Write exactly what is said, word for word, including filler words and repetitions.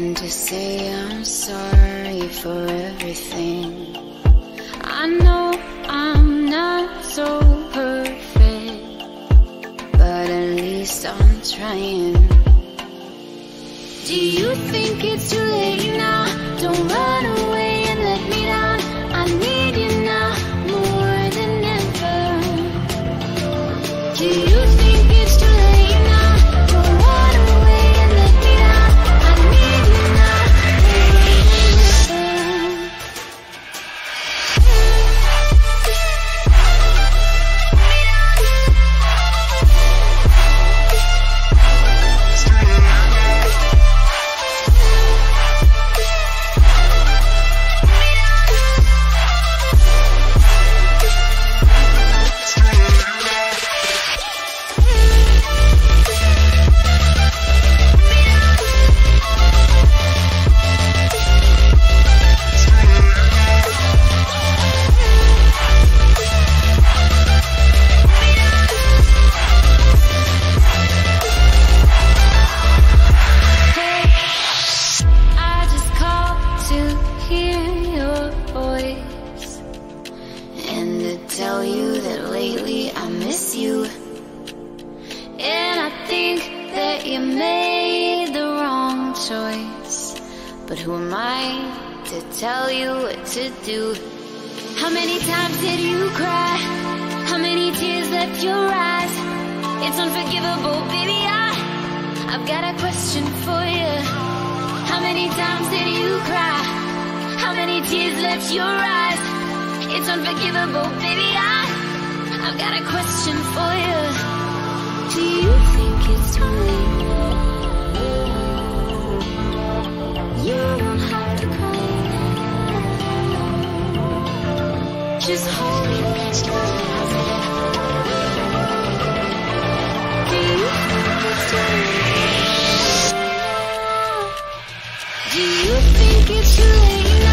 And to say I'm sorry for everything. I know I'm not so perfect, but at least I'm trying. Do you think it's too late now? Don't run away and let me down. I need you now more than ever. Do you think it's too late now? Don't run away and let me down. I need you now more than ever. Do you think it's too late now?